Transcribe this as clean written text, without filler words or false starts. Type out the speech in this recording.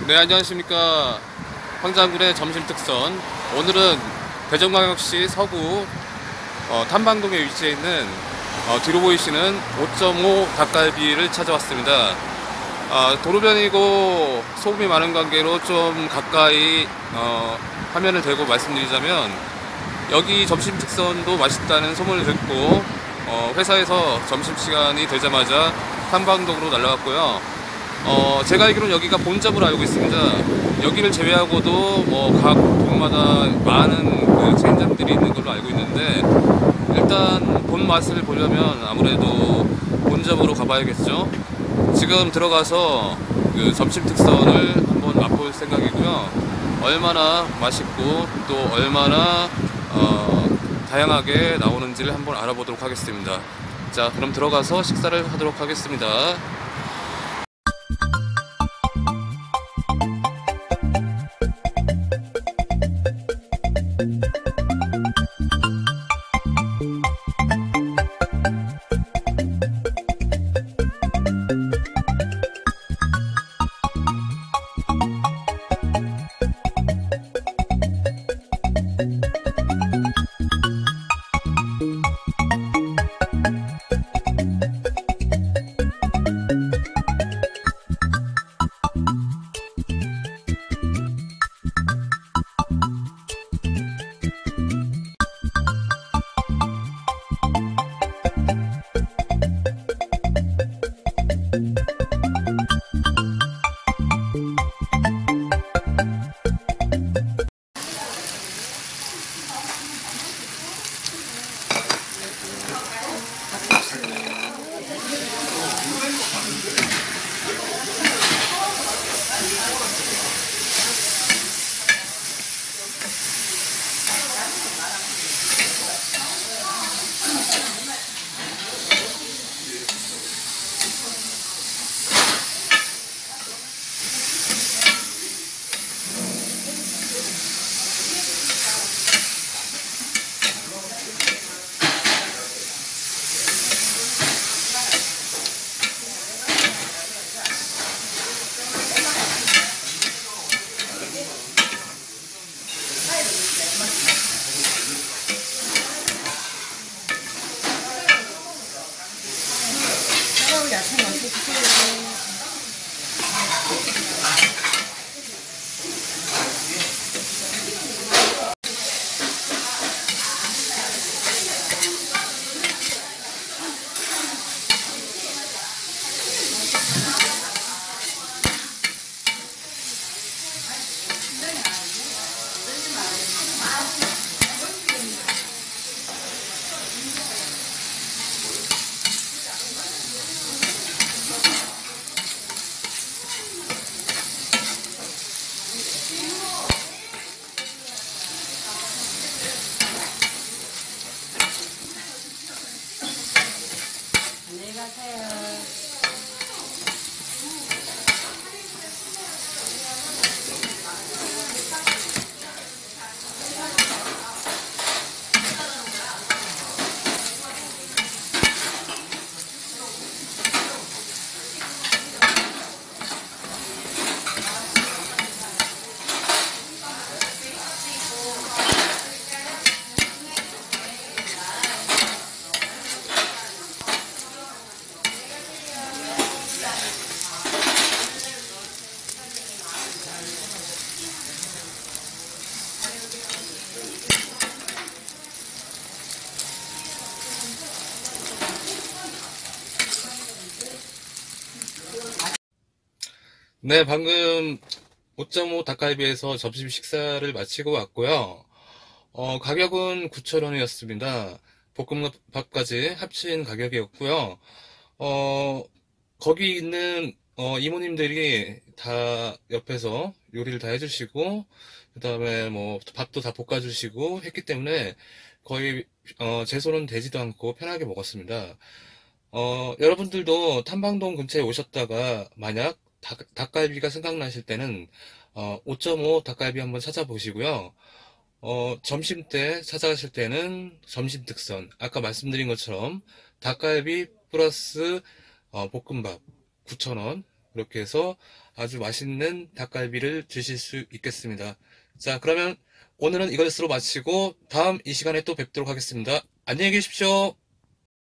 네, 안녕하십니까. 황장군의 점심 특선. 오늘은 대전광역시 서구 탐방동에 위치해 있는 뒤로 보이시는 5.5 닭갈비를 찾아왔습니다. 도로변이고 소음이 많은 관계로 좀 가까이 화면을 대고 말씀드리자면, 여기 점심 특선도 맛있다는 소문을 듣고 회사에서 점심시간이 되자마자 탐방동으로 날라갔고요. 제가 알기로는 여기가 본점으로 알고 있습니다. 여기를 제외하고도 각 동마다 많은 그 체인점들이 있는 걸로 알고 있는데, 일단 본 맛을 보려면 아무래도 본점으로 가봐야겠죠. 지금 들어가서 그 점심 특선을 한번 맛볼 생각이고요. 얼마나 맛있고 또 얼마나 다양하게 나오는지를 한번 알아보도록 하겠습니다. 자, 그럼 들어가서 식사를 하도록 하겠습니다. 야채 넣어서 드세요. 안녕히 가세요. 네, 방금 5.5 닭갈비에서 점심 식사를 마치고 왔고요. 가격은 9,000원이었습니다. 볶음밥까지 합친 가격이었고요. 어, 거기 있는 이모님들이 다 옆에서 요리를 다 해주시고, 그 다음에 뭐 밥도 다 볶아주시고 했기 때문에 거의 제 손은 대지도 않고 편하게 먹었습니다. 여러분들도 탐방동 근처에 오셨다가 만약 닭갈비가 생각나실 때는 5.5 닭갈비 한번 찾아보시고요. 점심 때 찾아가실 때는 점심 특선, 아까 말씀드린 것처럼 닭갈비 플러스 볶음밥 9,000원, 그렇게 해서 아주 맛있는 닭갈비를 드실 수 있겠습니다. 자, 그러면 오늘은 이것으로 마치고 다음 이 시간에 또 뵙도록 하겠습니다. 안녕히 계십시오.